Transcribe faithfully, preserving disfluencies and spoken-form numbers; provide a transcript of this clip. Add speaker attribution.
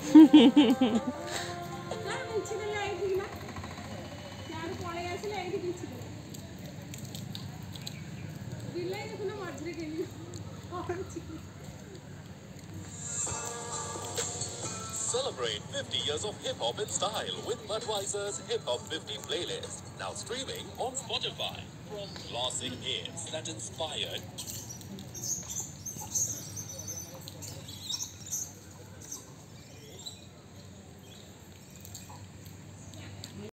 Speaker 1: Celebrate fifty years of hip-hop in style with Budweiser's Hip Hop fifty playlist. Now streaming on Spotify. From classic hits that inspired